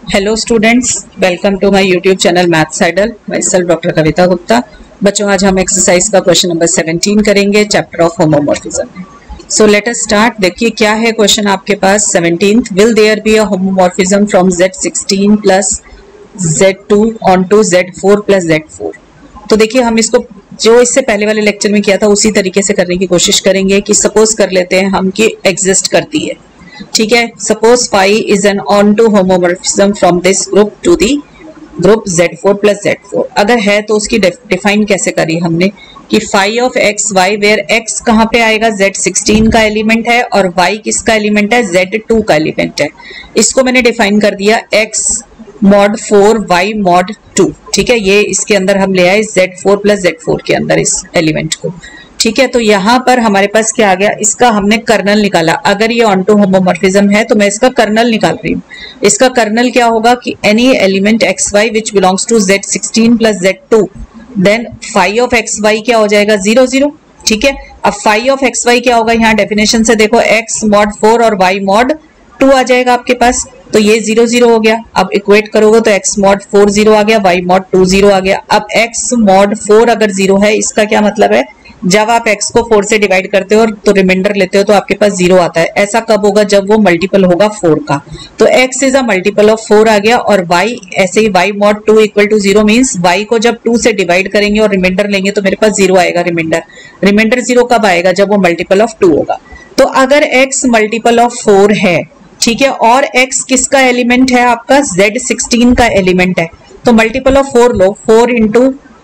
Hello students, welcome to my YouTube channel maths idol. Myself doctor Kavita Gupta. बच्चों, आज हम exercise का question number 17 करेंगे, chapter of homomorphism. So let us start. देखिए क्या है क्वेश्चन आपके पास। 17th, will there be a homomorphism from Z16 plus Z2 on to Z4 plus Z4। तो देखिए हम इसको जो इससे पहले वाले लेक्चर में किया था उसी तरीके से करने की कोशिश करेंगे कि सपोज कर लेते हैं हम कि एग्जिस्ट करती है, ठीक है। Suppose phi is an on to homomorphism from this group to the group Z4 plus Z4। अगर है तो उसकी डिफाइन कैसे करी हमने कि phi of x y, where x कहाँ पे आएगा, Z16 का एलिमेंट है और वाई किसका एलिमेंट है, Z2 का एलिमेंट है। इसको मैंने डिफाइन कर दिया x मॉड 4 y मॉड 2, ठीक है। ये इसके अंदर हम ले आए Z4 प्लस Z4 के अंदर इस एलिमेंट को, ठीक है। तो यहाँ पर हमारे पास क्या आ गया, इसका हमने कर्नल निकाला। अगर ये ऑन टू होमोमॉर्फिज्म है तो मैं इसका कर्नल निकाल रही हूँ। इसका कर्नल क्या होगा कि any element x y which belongs to Z16 plus Z2, then phi of x y क्या हो जाएगा, 0 0, ठीक है। अब फाई ऑफ एक्स वाई क्या होगा, यहाँ डेफिनेशन से देखो x मॉड 4 और y मॉड 2 आ जाएगा आपके पास, तो ये 0 0 हो गया। अब इक्वेट करोगे तो x मॉड 4 0 आ गया, y मॉड 2 0 आ गया। अब x मॉड 4 अगर 0 है, इसका क्या मतलब है, जब आप x को 4 से डिवाइड करते हो और तो रिमाइंडर लेते हो तो आपके पास 0 आता है। ऐसा कब होगा, जब वो मल्टीपल होगा 4 का। तो x is a multiple of 4 आ गया। और y ऐसे ही y mod 2 equal to 0 means y को जब 2 से डिवाइड करेंगे और रिमाइंडर लेंगे तो मेरे पास 0 आएगा रिमाइंडर 0 कब आएगा, जब वो मल्टीपल ऑफ 2 होगा। तो अगर x मल्टीपल ऑफ 4 है, ठीक है, और x किसका एलिमेंट है, आपका Z16 का एलिमेंट है, तो मल्टीपल ऑफ 4 लो, 4 इंटू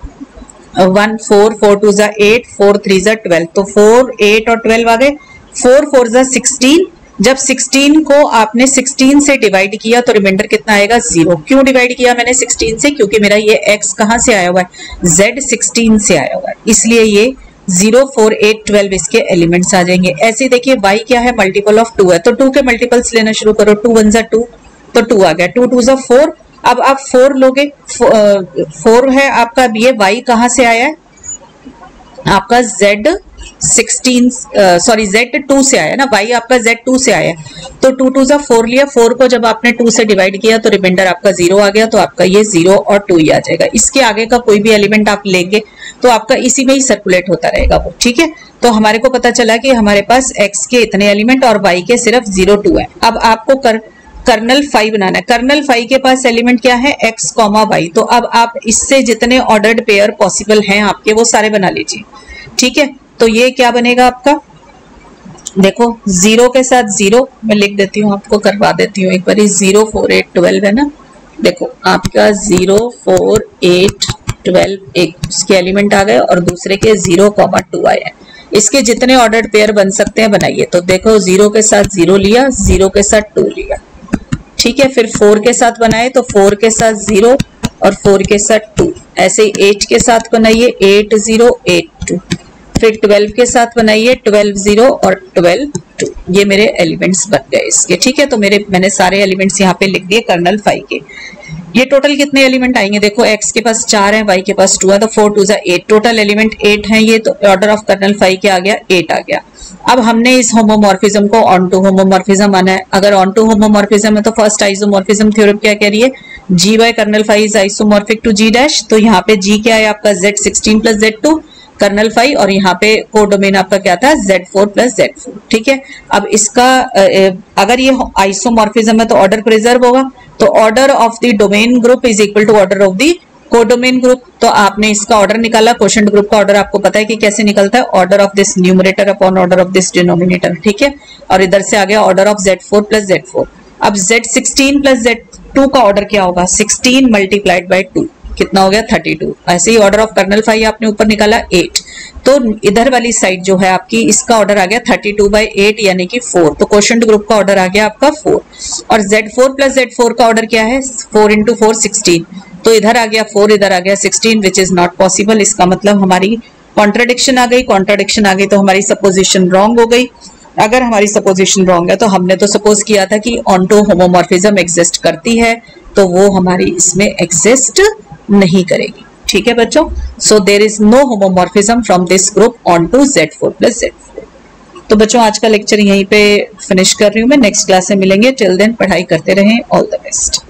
1 4, 4 2 जा 8, 4 3 जा 12, तो 4 8 और 12 आ गए, 4 4 जा 16। जब 16 को आपने 16 से डिवाइड किया तो रिमाइंडर कितना आएगा, 0। क्यों डिवाइड किया मैंने 16 से, क्योंकि मेरा ये x कहां से आया हुआ है, Z16 से आया हुआ है, इसलिए ये 0 4 8 12 इसके एलिमेंट्स आ जाएंगे। ऐसे देखिए y क्या है, मल्टीपल ऑफ 2 है, तो 2 के मल्टीपल्स लेना शुरू करो। 2 1 जा 2, तो 2 आ गया, 2 2 जा 4। अब आप 4 लोगे, 4 है आपका। ये y कहां से आया है, आपका Z2 से आया ना, y आपका Z2 से आया, तो 2 2 जा 4 लिया। 4 को जब आपने 2 से डिवाइड किया तो रिमाइंडर आपका 0 आ गया, तो आपका ये 0 और 2 ही आ जाएगा। इसके आगे का कोई भी एलिमेंट आप लेंगे तो आपका इसी में ही सर्कुलेट होता रहेगा वो, ठीक है। तो हमारे को पता चला कि हमारे पास x के इतने एलिमेंट और y के सिर्फ 0 2 है। अब आपको कर्नल फाई बनाना है। कर्नल फाई के पास एलिमेंट क्या है, x कॉमा वाई। तो अब आप इससे जितने ऑर्डर्ड पेयर पॉसिबल हैं आपके, वो सारे बना लीजिए, ठीक है। तो ये क्या बनेगा आपका, देखो 0 के साथ 0 मैं लिख देती हूँ, आपको करवा देती हूँ एक बार। 0 4 8 12 है ना, देखो आपका 0 4 8 12 एक उसके एलिमेंट आ गए और दूसरे के 0 2 आए हैं। इसके जितने ऑर्डर्ड पेयर बन सकते हैं बनाइए। तो देखो 0 के साथ 0 लिया, 0 के साथ 2 लिया, ठीक है। फिर 4 के साथ बनाए तो 4 के साथ 0 और 4 के साथ 2। ऐसे ही 8 के साथ बनाइए, 8 0 8 2। फिर 12 के साथ बनाइए, 12 0 और 12 2। ये मेरे एलिमेंट्स बन गए इसके, ठीक है। तो मैंने सारे एलिमेंट्स यहाँ पे लिख दिए कर्नल फाई के। ये टोटल कितने एलिमेंट आएंगे, देखो x के पास 4 है, y के पास 2 है, तो 4 2 जा 8, टोटल एलिमेंट 8 है। ये तो ऑर्डर ऑफ कर्नल फाई के आ गया 8 आ गया। अब हमने इस होमोमॉर्फिज्म को ऑन टू होमोमॉर्फिज्म आना है। अगर ऑन टू होमोमॉर्फिज्म है तो फर्स्ट आइसोमॉर्फिज्म थ्योरम क्या कह रही है, g by kernel phi is isomorphic to g dash. तो यहाँ पे g क्या है आपका, Z16 plus Z2 kernel phi, और यहाँ पे कोडोमेन आपका क्या था, Z4 प्लस Z4, ठीक है। अब इसका अगर ये आइसोमॉर्फिज्म है तो ऑर्डर प्रिजर्व होगा, तो order of the domain group is equal to order of the codomain group. तो आपने इसका ऑर्डर निकाला, क्वोशंट ग्रुप का ऑर्डर आपको पता है कि कैसे निकलता है, order of this numerator upon order of this denominator, ठीक है। और इधर से आ गया order of Z4 plus Z4। अब Z16 प्लस Z2 का ऑर्डर क्या होगा, 16 मल्टीप्लाइड बाई 2 कितना हो गया, 32। ऐसे ही ऑर्डर ऑफ कर्नल फाई आपने ऊपर निकाला 8, तो इधर वाली साइड जो है आपकी, इसका ऑर्डर आ गया 32 बाई 8 यानी कि 4। तो क्वोशंट ग्रुप का ऑर्डर आ गया आपका 4। और Z4 प्लस Z4 का ऑर्डर क्या है, 4 इंटू 4 16, तो इधर आ गया 4 इधर आ गया 16, विच इज नॉट पॉसिबल। इसका मतलब हमारी कॉन्ट्राडिक्शन आ गई, कॉन्ट्राडिक्शन आ गई तो हमारी सपोजिशन रॉन्ग हो गई। अगर हमारी सपोजिशन रॉन्ग है तो हमने तो सपोज किया था कि ऑन टू होमोमॉर्फिज्म एग्जिस्ट करती है, तो वो हमारी इसमें एग्जिस्ट नहीं करेगी, ठीक है बच्चों। So there is no homomorphism from this group on to Z4 plus Z4। तो बच्चों आज का लेक्चर यहीं पे फिनिश कर रही हूँ मैं, नेक्स्ट क्लास में मिलेंगे। टिल देन पढ़ाई करते रहें, ऑल द बेस्ट।